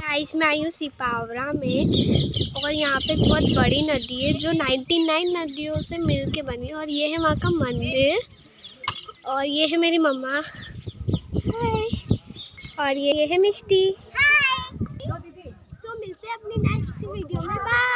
Guys मैं आई हूँ सिपावरा में और यहाँ पे बहुत बड़ी नदी है जो 99 नदियों से मिल के बनी है। और ये है वहाँ का मंदिर और ये है मेरी मम्मा, हाय, और ये है मिष्टी, हाय। सो मिलते हैं अपनी नेक्स्ट वीडियो में, बाय।